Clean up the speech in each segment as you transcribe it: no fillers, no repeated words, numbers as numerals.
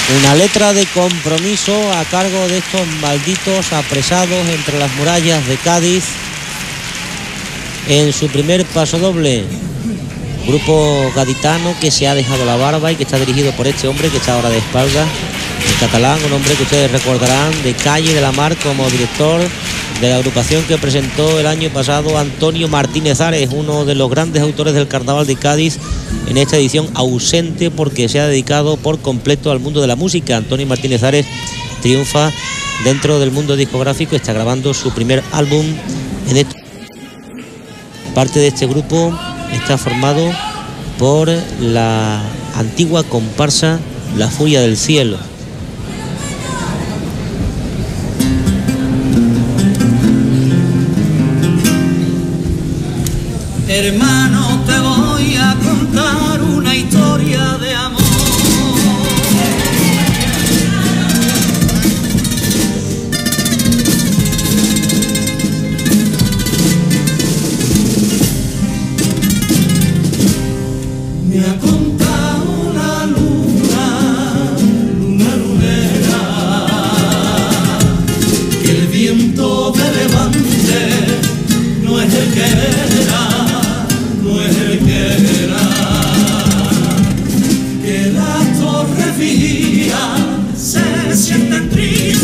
Una letra de compromiso a cargo de estos malditos apresados entre las murallas de Cádiz en su primer pasodoble. Grupo gaditano que se ha dejado la barba y que está dirigido por este hombre que está ahora de espaldas, el catalán, un hombre que ustedes recordarán de Calle de la Mar como director de la agrupación que presentó el año pasado Antonio Martínez Ares, uno de los grandes autores del Carnaval de Cádiz, en esta edición ausente porque se ha dedicado por completo al mundo de la música. Antonio Martínez Ares triunfa dentro del mundo discográfico, está grabando su primer álbum en parte de este grupo. Está formado por la antigua comparsa La Furia del Cielo. Hermano, te voy a contar una historia de amor. Me ha contado la luna, lunera, que el viento de levante no es el que era, no es el que era, que las torres vigías se sienten tristes,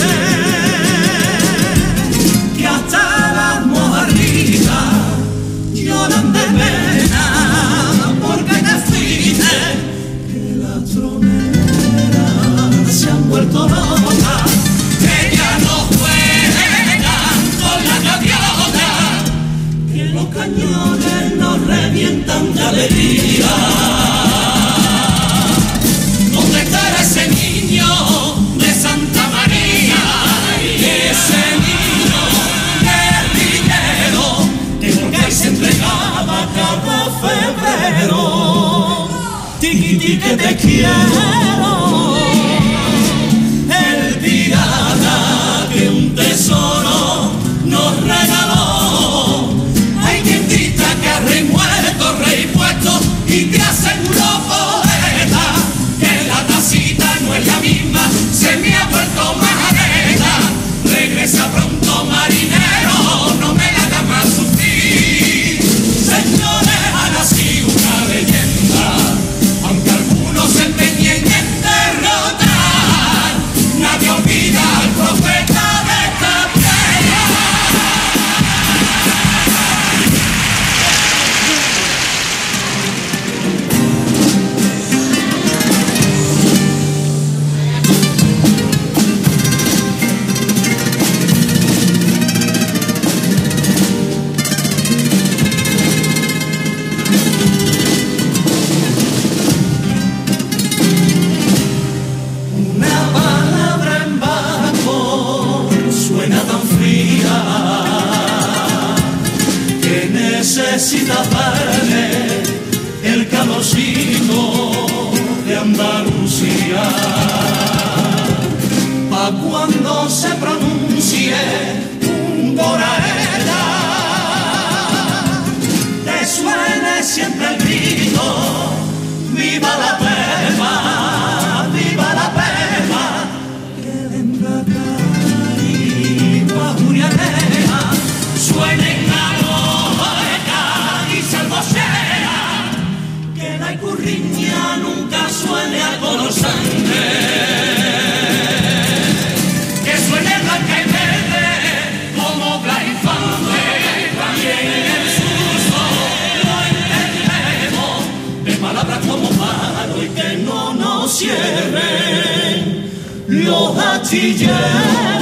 que hasta las mojarritas lloran de pena. Se han vuelto locas, que ya no juegan con la gaviota, que los cañones nos revientan de alegría. ¿Dónde estará ese niño de Santa María? Y ese niño guerrillero que nunca se entregaba cada febrero. Tiquiti que te quiero. Que un tesoro nos regaló. Hay quien dice que el rey muerto, rey puesto, y te aseguró, poeta, que la tacita no es la misma, se me ha vuelto majareta. Regresa pronto, marinero, no me la hagas más sufrir. Señores, ha nacido una leyenda, aunque algunos se empeñen en derrotar. Nadie olvida al profeta de esta tierra. Necesita darle el calorcito de Andalucía, pa' cuando se pronuncie un goraeta, te suene siempre el grito, viva la pema, viva la pema, que de embracar y guajurianea suenen a que la icurriña nunca suene a color sangre, que suene blanca y verde como Blaifante, y en el susto lo entendemos de palabras como palo y que no nos cierren los astilleros.